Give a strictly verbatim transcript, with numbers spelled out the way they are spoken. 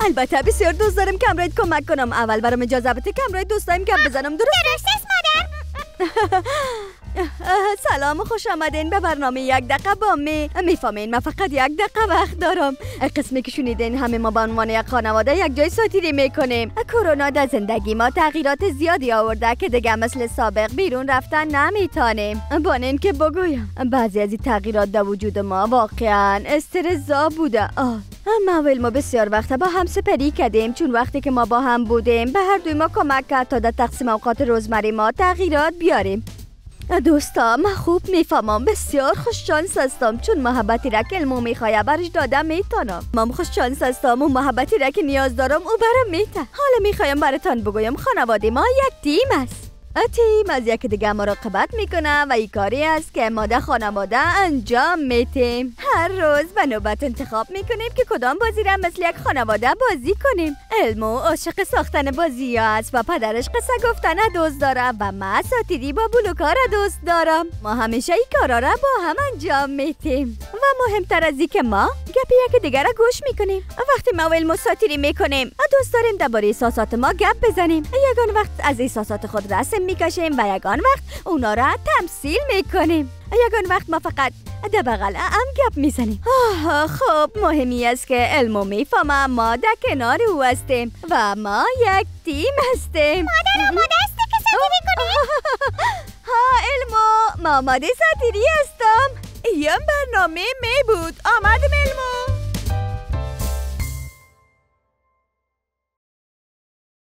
البته بسیار دوست دارم کامرایت کمک کنم. اول برام اجازه بده کامرایت دوستایم گپ بزنم. درست درست است مادر. سلام و خوش آمدین به برنامه یک دقیقه با می. میفهمین من فقط یک دقیقه وقت دارم. قسمی که شنیدین همه ما به عنوان یک خانواده یک جای ساتیری میکنیم. کرونا در زندگی ما تغییرات زیادی آورده که دیگه مثل سابق بیرون رفتن نمیتونیم. بانین که بگویم بعضی از این تغییرات در وجود ما واقعا استرس‌زا بوده. آه ما و علمو بسیار وقت با هم سپری کردیم، چون وقتی که ما با هم بودیم به هر دوی ما کمک کرد تا در تقسیم اوقات روزمره ما تغییرات بیاریم. دوستا من خوب میفهمم بسیار خوش شانس هستم، چون محبتی را که علمو میخواه برش دادم میتونم. من خوش شانس هستم و محبتی را که نیاز دارم او برام میته. حالا میخوایم براتان بگویم خانواده ما یک تیم است. تیم از یک دیگه مراقبت میکنه و این کاری است که ما در خانواده انجام میتیم. هر روز به نوبت انتخاب میکنیم که کدام بازی را مثل یک خانواده بازی کنیم. علمو عاشق ساختن بازی است و پدرش قصه گفتن دوست داره و من ساتیری با بلوکا را دوست دارم. ما همیشه این کارا را با هم انجام میتیم و مهمتر از این که ما گپ یک دیگر را گوش میکنیم. وقتی ما و علمو ساتیری میکنیم دوست داریم درباره احساسات ما گپ بزنیم. یگان وقت از احساسات خود رسم میکشیم و یگان وقت اونا را تمثیل میکنیم. یگان وقت ما فقط در بغل هم گپ میزنیم. آه خب مهمی است که علمو میفهمه ما در کنار او هستیم و ما یک تیم هستیم. مادر ما دسته که ساتیری کنیم. ها علمو ما آماده ساتیری هستم. این برنامه می بود. آمدم علمو.